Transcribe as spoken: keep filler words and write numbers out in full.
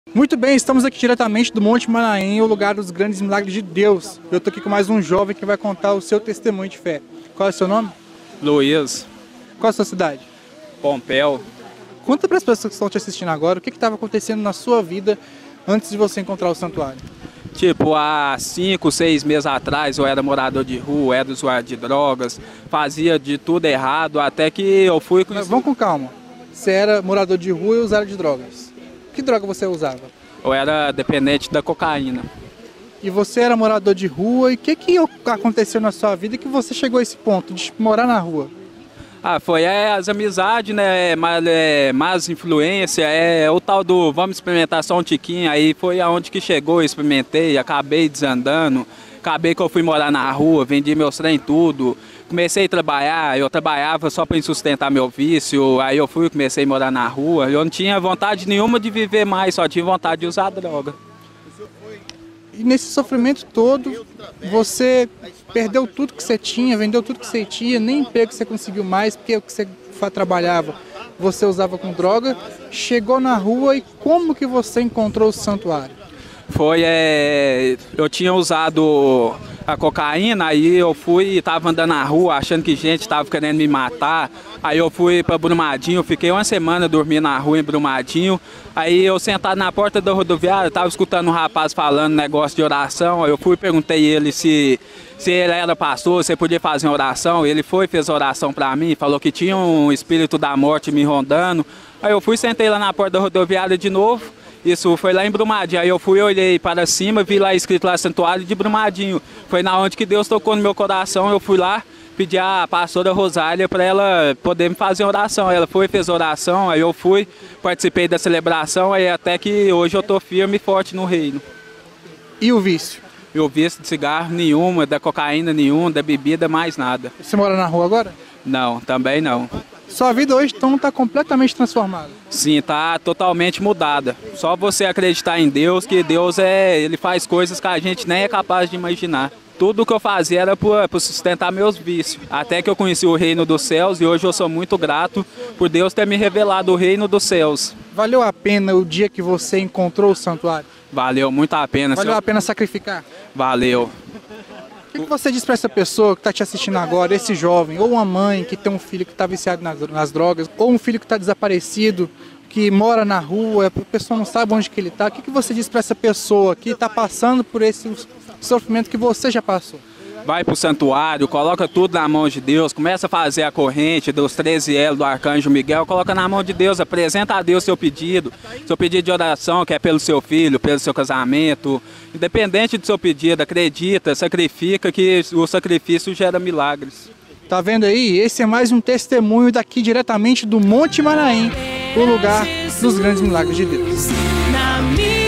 Muito bem, estamos aqui diretamente do Monte Manaém, o lugar dos grandes milagres de Deus. Eu estou aqui com mais um jovem que vai contar o seu testemunho de fé. Qual é o seu nome? Luiz. Qual é a sua cidade? Pompéu. Conta para as pessoas que estão te assistindo agora o que estava acontecendo na sua vida antes de você encontrar o santuário. Tipo, há cinco, seis meses atrás eu era morador de rua, era usuário de drogas, fazia de tudo errado, até que eu fui... Mas vamos com calma. Você era morador de rua e usuário de drogas. Que droga você usava? Eu era dependente da cocaína. E você era morador de rua, e o que, que aconteceu na sua vida que você chegou a esse ponto de morar na rua? Ah, foi é, as amizades, né, mais, é, mais influência, é o tal do vamos experimentar só um tiquinho, aí foi aonde que chegou, eu experimentei, acabei desandando, acabei que eu fui morar na rua, vendi meus trem tudo, comecei a trabalhar, eu trabalhava só para sustentar meu vício, aí eu fui, comecei a morar na rua, eu não tinha vontade nenhuma de viver mais, só tinha vontade de usar droga. E nesse sofrimento todo, você perdeu tudo que você tinha, vendeu tudo que você tinha, nem emprego você conseguiu mais, porque o que você trabalhava, você usava com droga, chegou na rua e como que você encontrou o santuário? Foi, é, eu tinha usado a cocaína, aí eu fui, estava andando na rua, achando que gente estava querendo me matar, aí eu fui para Brumadinho, fiquei uma semana dormindo na rua em Brumadinho, aí eu sentado na porta da rodoviária, estava escutando um rapaz falando negócio de oração, aí eu fui e perguntei ele se, se ele era pastor, se ele podia fazer uma oração, ele foi, fez oração para mim, falou que tinha um espírito da morte me rondando, aí eu fui, sentei lá na porta da rodoviária de novo. Isso foi lá em Brumadinho, aí eu fui, olhei para cima, vi lá escrito lá Santuário de Brumadinho. Foi na onde que Deus tocou no meu coração, eu fui lá, pedi a pastora Rosália para ela poder me fazer oração. Ela foi, fez oração, aí eu fui, participei da celebração, aí até que hoje eu tô firme e forte no reino. E o vício? E o vício de cigarro nenhuma, da cocaína nenhuma, da bebida mais nada. Você mora na rua agora? Não, também não. Sua vida hoje então está completamente transformada? Sim, está totalmente mudada. Só você acreditar em Deus, que Deus é, ele faz coisas que a gente nem é capaz de imaginar. Tudo que eu fazia era para sustentar meus vícios. Até que eu conheci o reino dos céus e hoje eu sou muito grato por Deus ter me revelado o reino dos céus. Valeu a pena o dia que você encontrou o santuário? Valeu muito a pena. Valeu a pena sacrificar? Valeu. O que você diz para essa pessoa que está te assistindo agora, esse jovem, ou uma mãe que tem um filho que está viciado nas, nas drogas, ou um filho que está desaparecido, que mora na rua, a pessoa não sabe onde que ele está, o que, que você diz para essa pessoa que está passando por esse sofrimento que você já passou? Vai para o santuário, coloca tudo na mão de Deus, começa a fazer a corrente dos treze elos do Arcanjo Miguel, coloca na mão de Deus, apresenta a Deus seu pedido, seu pedido de oração, que é pelo seu filho, pelo seu casamento, independente do seu pedido, acredita, sacrifica, que o sacrifício gera milagres. Tá vendo aí? Esse é mais um testemunho daqui diretamente do Monte Manaém, o lugar dos grandes milagres de Deus.